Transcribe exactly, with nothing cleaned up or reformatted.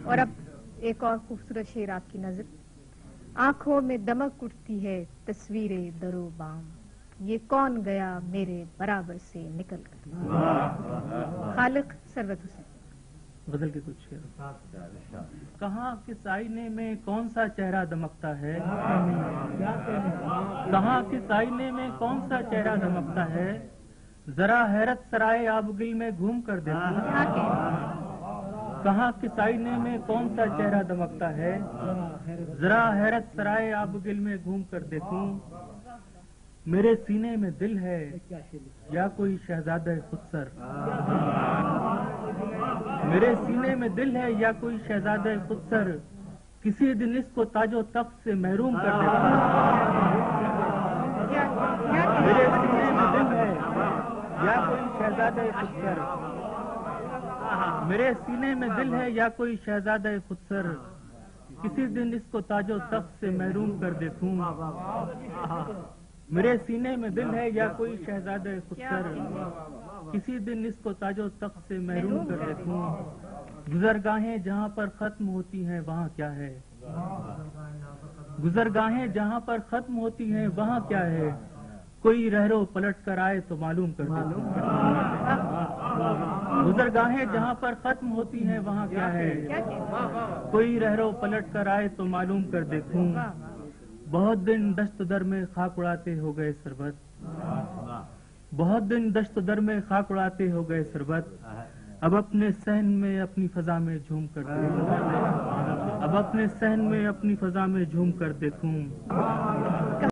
اور اب ایک اور خوبصورت شعر آپ کی نظر. آنکھوں میں دمک اٹھتی ہے تصویر درو بام، یہ کون گیا میرے برابر سے نکل کر. خالق ثروت حسین. غزل کے کچھ شعر. کہاں کس آئینے میں کون سا چہرہ دمکتا ہے، کہاں کس آئینے میں کون سا چہرہ دمکتا ہے، ذرا حیرت سرائے آبگل میں گھوم کر دیکھوں. کہاں کس آئینے میں کون سا چہرہ دمکتا ہے، ذرا حیرت سرائے آبگل میں گھوم کر دیکھوں. میرے سینے میں دل ہے یا کوئی شہزادہ خودسر، میرے سینے میں دل ہے یا کوئی شہزادہ خودسر، کسی دن اس کو تاج و تخت سے محروم کر دیتا. میرے سینے میں دل ہے یا کوئی شہزادہ خودسر، میرے سینے میں دل ہے یا کوئی شہزادہ خودسر، کسی دن اس کو تاج و تخت سے محروم کر دیکھوں. میرے سینے میں دل ہے یا کوئی شہزادہ خودسر، کسی دن اس کو تاج و تخت سے محروم کر دیکھوں. گزرگاہیں جہاں پر ختم ہوتی ہیں وہاں کیا ہے، گزرگاہیں جہاں پر ختم ہوتی ہیں وہاں کیا ہے، کوئی رہرو پلٹ کر آئے تو معلوم کر دیکھوں. گزرگاہیں جہاں پر ختم ہوتی ہیں وہاں کیا ہے، کوئی رہرو پلٹ کر آئے تو معلوم کر دیکھوں. بہت دن دشت در میں خاک اڑاتے ہو گئے سربت، بہت دن دشت در میں خاک اڑاتے ہو گئے سربت، اب اپنے صحن میں اپنی فضا میں جھوم کر دیکھوں، اب اپنے صحن میں اپنی فضا میں جھوم کر دیکھوں.